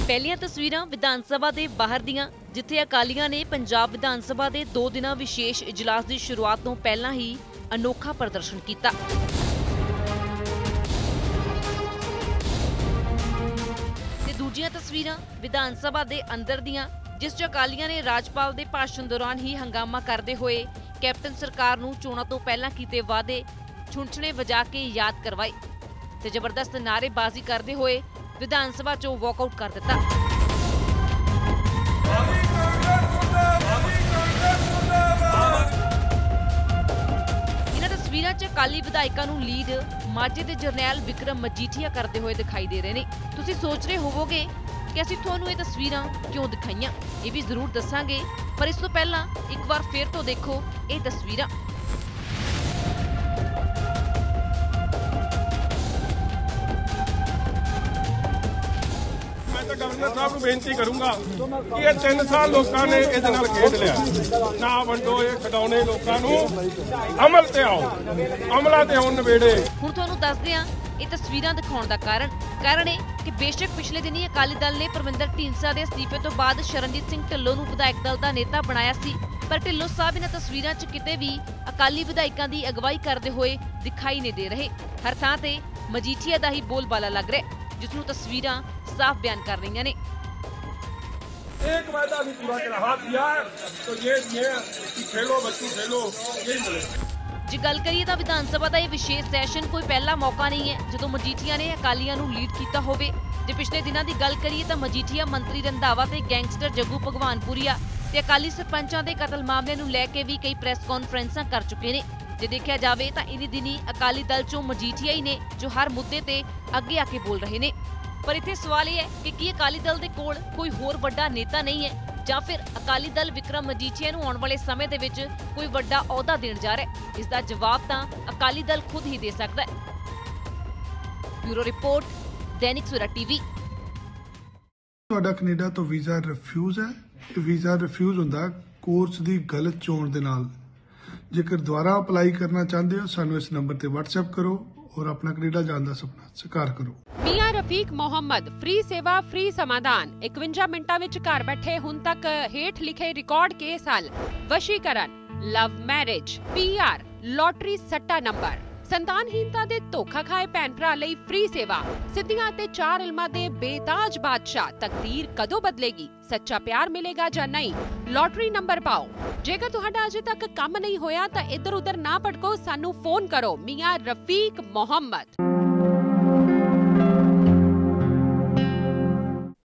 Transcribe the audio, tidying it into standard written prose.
ਪਹਿਲੀਆਂ ਤਸਵੀਰਾਂ ਵਿਧਾਨ ਸਭਾ ਦੇ ਬਾਹਰ ਦੀਆਂ, ਜਿੱਥੇ ਅਕਾਲੀਆਂ ਨੇ ਪੰਜਾਬ ਵਿਧਾਨ ਸਭਾ ਦੇ 2 ਦਿਨਾਂ ਵਿਸ਼ੇਸ਼ ਇਜਲਾਸ ਦੀ ਸ਼ੁਰੂਆਤ ਤੋਂ ਪਹਿਲਾਂ ਹੀ ਅਨੋਖਾ ਪ੍ਰਦਰਸ਼ਨ ਕੀਤਾ। ਤੇ ਦੂਜੀਆਂ ਤਸਵੀਰਾਂ ਵਿਧਾਨ ਸਭਾ ਦੇ ਅੰਦਰ ਦੀਆਂ, ਜਿਸ 'ਚ ਅਕਾਲੀਆਂ ਨੇ ਰਾਜਪਾਲ ਦੇ ਭਾਸ਼ਣ ਦੌਰਾਨ ਹੀ ਹੰਗਾਮਾ ਕਰਦੇ ਹੋਏ ਕੈਪਟਨ ਸਰਕਾਰ ਨੂੰ ਚੋਣਾਂ ਤੋਂ ਪਹਿਲਾਂ ਕੀਤੇ ਵਾਅਦੇ ਛੁਣਛਣੇ ਵਜਾ ਕੇ ਯਾਦ ਕਰਵਾਏ ਤੇ ਜ਼ਬਰਦਸਤ ਨਾਅਰੇਬਾਜ਼ੀ ਕਰਦੇ ਹੋਏ ਵਿਧਾਨ ਸਭਾ 'ਚੋਂ ਵਾਕਆਊਟ ਕਰ ਦਿੱਤਾ। ਇਹਨਾਂ ਤਸਵੀਰਾਂ 'ਚ ਅਕਾਲੀ ਵਿਧਾਇਕਾਂ ਨੂੰ ਲੀਡ ਮਾਝੇ ਦੇ ਜਰਨੈਲ ਵਿਕਰਮ ਮਜੀਠੀਆ ਕਰਦੇ ਹੋਏ ਦਿਖਾਈ ਦੇ ਰਹੇ ਨੇ। ਤੁਸੀਂ ਸੋਚ ਰਹੇ ਹੋਵੋਗੇ ਕਿ ਅਸੀਂ ਤੁਹਾਨੂੰ ਇਹ ਤਸਵੀਰਾਂ ਕਿਉਂ ਦਿਖਾਈਆਂ, ਇਹ ਵੀ ਜ਼ਰੂਰ ਦੱਸਾਂਗੇ, ਪਰ ਇਸ ਤੋਂ ਪਹਿਲਾਂ ਇੱਕ ਵਾਰ ਫੇਰ ਤੋਂ ਦੇਖੋ ਇਹ ਤਸਵੀਰਾਂ। गवर्नर साहब को बेनती करूंगा कि ये 3 साल लोगों ने इहदे नाल खेड लिया ना वंडो ये खिडौने लोगों नूं अमल ते आओ अमला ते हुण नवेड़े। ਹੁਣ ਤੁਹਾਨੂੰ ਦੱਸਦੇ ਹਾਂ ਇਹ ਤਸਵੀਰਾਂ ਦਿਖਾਉਣ ਦਾ ਕਾਰਨ ਇਹ ਕਿ ਬੇਸ਼ੱਕ ਪਿਛਲੇ ਦਿਨੀ ਅਕਾਲੀ ਦਲ ਨੇ ਪਰਮਿੰਦਰ ਢੀਂਡਸਾ ਦੇ ਅਸਤੀਫੇ ਤੋਂ ਬਾਅਦ ਸ਼ਰਨਜੀਤ ਸਿੰਘ ਢਿੱਲੋਂ ਨੂੰ ਵਿਧਾਇਕ ਦਲ ਦਾ ਨੇਤਾ ਬਣਾਇਆ ਸੀ, ਪਰ ਢਿੱਲੋਂ ਸਾਹਿਬ ਇਹਨਾਂ ਤਸਵੀਰਾਂ 'ਚ ਕਿਤੇ ਵੀ ਅਕਾਲੀ ਵਿਧਾਇਕਾਂ ਦੀ ਅਗਵਾਈ ਕਰਦੇ ਹੋਏ ਦਿਖਾਈ ਨਹੀਂ ਦੇ ਰਹੇ। ਹਰ ਥਾਂ ਤੇ ਮਜੀਠੀਆ ਦਾ ਹੀ ਬੋਲਬਾਲਾ ਲੱਗ ਰਿਹਾ, जिस तस्वीरां साफ बयान कर रही ने। एक वायदा भी पूरा कर हाथ दिया है तो ये कि खेलो बच्चों खेलो यही मिले। जे गल करिए तो विधान सभा का यह विशेष सैशन कोई पहला मौका नहीं है जो मजीठिया ने अकालियां नूं लीड किया होवे। जे पिछले दिनों की गल करिए तो मजीठिया मंत्री रंधावा ते गैंगस्टर जग्गू भगवानपुरिया ते अकाली सरपंचां दे कतल मामले नूं लैके भी कई प्रैस कॉन्फ्रेंसां कर चुके ने। जे देखा जाए तो इन्हीं दिनी अकाली दल चों मजीठिया ही ने जो हर मुद्दे ते अगे आके बोल रहे ने। पर इत्थे सवाल यह है कि की अकाली दल दे कोल कोई होर वड्डा नेता नहीं है ਜਾਂ फिर अकाली दल विक्रम मजीठिया ਨੂੰ आने वाले समय ਦੇ ਵਿੱਚ ਕੋਈ ਵੱਡਾ ਅਹੁਦਾ ਦੇਣ ਜਾ ਰਿਹਾ ਹੈ। ਇਸ ਦਾ ਜਵਾਬ ਤਾਂ ਅਕਾਲੀ ਦਲ ਖੁਦ ਹੀ ਦੇ ਸਕਦਾ ਹੈ। Bureau report, Dainik Savera TV. ਤੁਹਾਡਾ ਕੈਨੇਡਾ ਤੋਂ ਵੀਜ਼ਾ ਰਿਫਿਊਜ਼ ਹੈ। ਇਹ ਵੀਜ਼ਾ ਰਿਫਿਊਜ਼ ਹੁੰਦਾ ਕੋਰਸ ਦੀ ਗਲਤ ਚੋਣ ਦੇ ਨਾਲ। ਜੇਕਰ ਦੁਬਾਰਾ ਅਪਲਾਈ ਕਰਨਾ ਚਾਹੁੰਦੇ ਹੋ ਸਾਨੂੰ ਇਸ ਨੰਬਰ ਤੇ WhatsApp ਕਰੋ और अपना कनेडा जाने का सपना साकार करो। मियां रफीक मोहम्मद फ्री सेवा फ्री समाधान 51 मिनटां विच घर बैठे हुण तक हेठ लिखे रिकॉर्ड केस हल, वशीकरण, लव मैरिज, PR, लॉटरी सट्टा नंबर, संतानहीनता दे धोखा खाए भैन भरा लई फ्री सेवा, सिद्धियां ते 4 इल्मां दे बेताज बादशाह। तकदीर कदों बदलेगी, सच्चा प्यार मिलेगा जां नहीं, लॉटरी नंबर पाओ। जेकर तुहाडा अजे तक काम नहीं होया तां इधर उधर ना भटको, सानू फोन करो। मियां रफीक मोहम्मद।